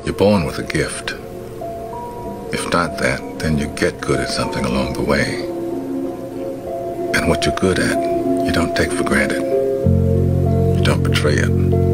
You're born with a gift. If not that, then you get good at something along the way. And what you're good at, you don't take for granted. You don't betray it.